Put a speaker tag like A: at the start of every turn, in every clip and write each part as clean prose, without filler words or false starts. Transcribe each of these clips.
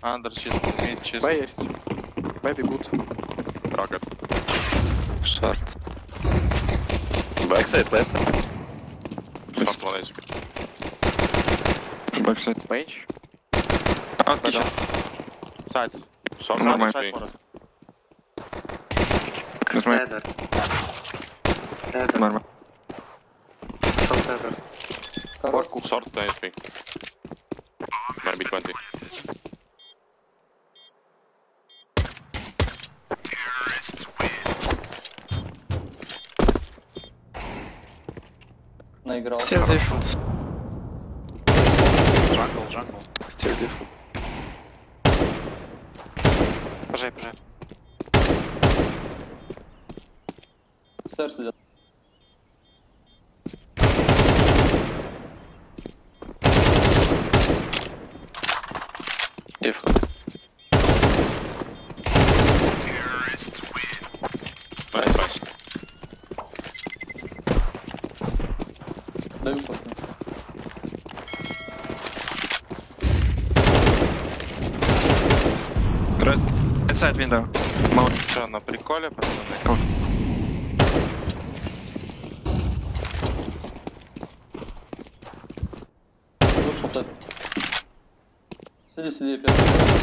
A: Андер чисто, мид чисто.
B: Б есть. Б бегут.
A: Рокет.
C: Шорт.
D: Backside, left side.
A: Шорт 1 HP.
C: Бэксайд.
B: Бейдж.
C: Отлично.
A: Сайд. Шорт
C: Нормально.
A: сайд форест.
C: Нормально. Нормально.
B: Башку.
A: Шорт 10 HP. Maybe 20.
E: Наиграл.
C: Still different.
B: Джангл.
C: Still different.
F: Пожай.
E: Стэрс идет.
C: Different. Nice.
E: Даю после.
C: Right side window. Mount.
A: Что, на приколе, пацаны?
E: Вышел тет. Сиди, Фет.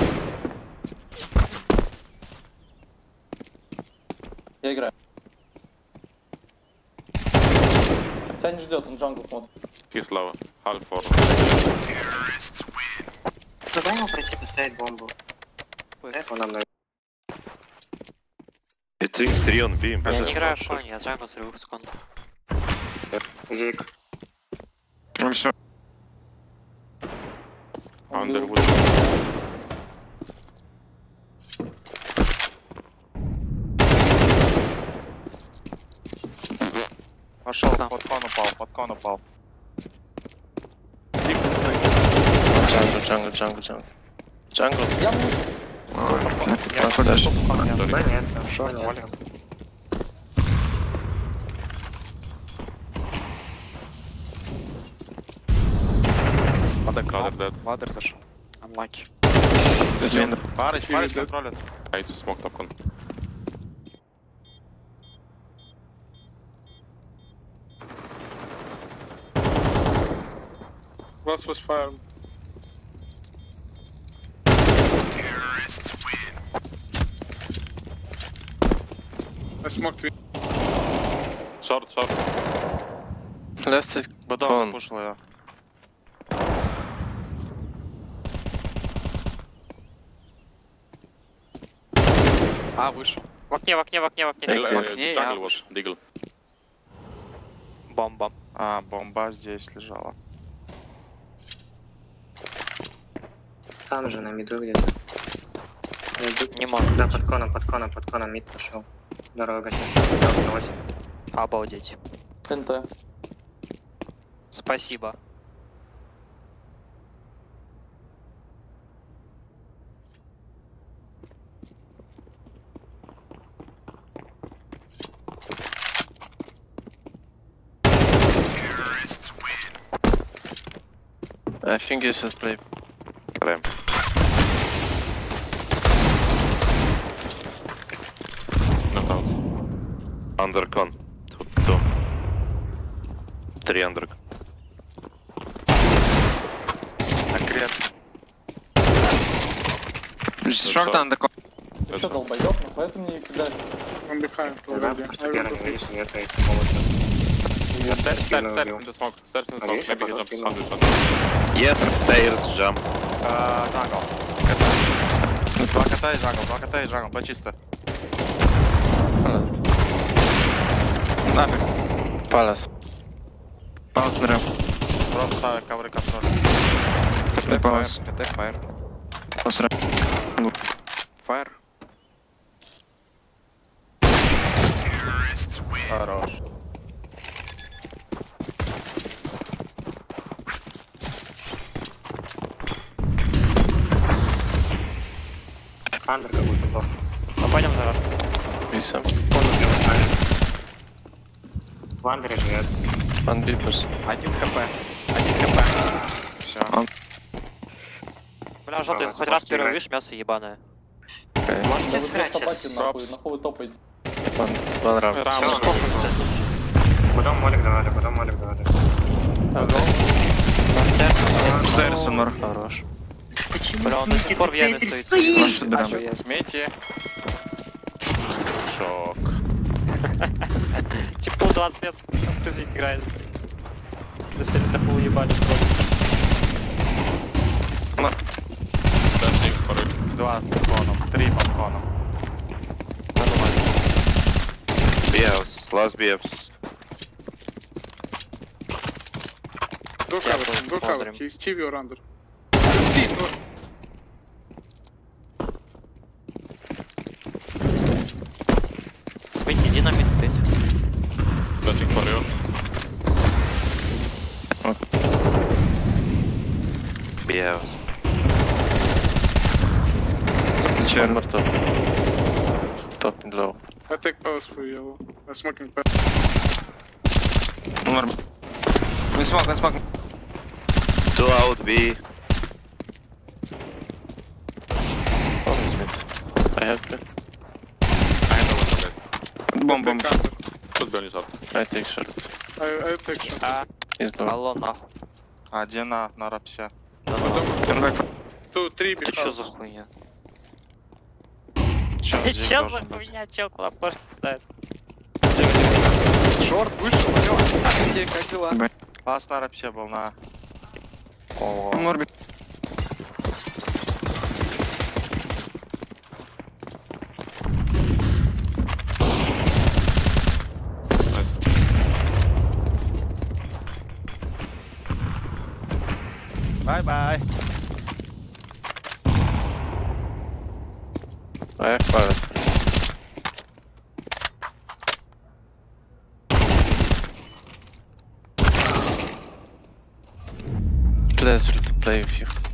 E: Я играю. Тебя не ждет, он джангл смотрит.
A: He's low. Half for.
F: Дай ему пройти поставить бомбу. Это нам на...
D: I think 3 on B.
F: Я не играю в кон, я джангл срыву в скон. Зик.
C: Ну все.
A: Андер
E: бил.
A: будет. Пошел, под кон упал.
C: Джангл.
E: Я
C: А куда же?
F: Понятно.
A: Ладер дед.
B: Ладер зашел. Unlucky.
A: Парыч контролит. Айти смог топкон.
B: Last was fire. I smoked me.
A: Шорт.
C: Left side.
A: Бадон
C: Кон.
A: запушил я.
B: А, вышел.
F: В окне.
A: Джангл ваш, дигл.
F: Бомба.
A: А, бомба здесь лежала.
F: Там же на миду где-то. Не может. Да, под коном мид пошел. Дорога сейчас. Обалдеть.
E: НТ.
F: Спасибо.
C: I think you should play.
D: Ramp.
A: Not out.
D: Under con. 2. 3 under.
A: Конкретно.
C: Short under.
E: Ты что, долбоёб? Ну поэтому не кидай.
B: Он behind.
F: Потому что первый не видишь, нет, эти
A: Stairs in the smoke. Maybe he jumps 100.
D: Yes, stairs jump.
A: Джангл. Два кота и джангл, почисто.
C: Нафиг. Palace. Palace на рэм.
A: Просто ставя ковры контроль.
C: Palace.
B: КТ фаер.
C: Palace рэм.
B: Фаер.
A: Хорош.
F: Андер как будто был. Ну пойдем за рожку.
C: Виса.
F: В Андере живет.
C: One B+.
B: 1 хп. 1 хп. Все.
G: Бля, желтый, хоть раз первый видишь, мясо ебаное.
C: Окей.
G: Можете
E: Да вы
G: сыграть
E: просто
G: сейчас?
E: нахуй, нахуй вы топаете.
C: Ван рам.
A: Рам.
F: Потом молик давали, потом молик давали.
C: Стейрс, Нор.
G: Хорош.
F: Почему
G: Бля, он до сих пор в яме стоит.
C: Ваши драм.
A: Смейте. Шок.
G: Типу 20 лет отразить играет. До сегодня на пол ебали.
A: Да, 3 второй.
H: 2 балконом, 3 балконом.
D: BFs, last BFs.
B: Go
G: Я
B: cover,
G: тоже
B: go cover.
G: смотрим.
B: He's TV or under.
G: Смейте динамит 5.
A: Датик порвет.
D: BFs.
C: Чер. One more top. Top and low.
B: I take pause for yellow. I'm smoking pause.
C: Норм. Не смог, не смог.
D: 2 out B.
C: One is mid. I have to.
A: I know what it
C: Бомб, бомб.
A: Тут был не топ.
C: I take short.
B: I take shot.
C: He's low.
G: Алло, нахуй.
H: Один на рапсе.
C: Come back.
B: 2, 3
G: Ты чё за
B: behind.
G: хуйня?
H: Чё,
G: Ты
H: здесь
G: чё за
H: должен быть.
G: хуйня? Чё куда пошли кидает?
H: Шорт вышел, алё. Как дела? Пас на рапсе был на... О,
C: Морби.
H: бай-бай.
C: I have fire. Pleasure to play with you.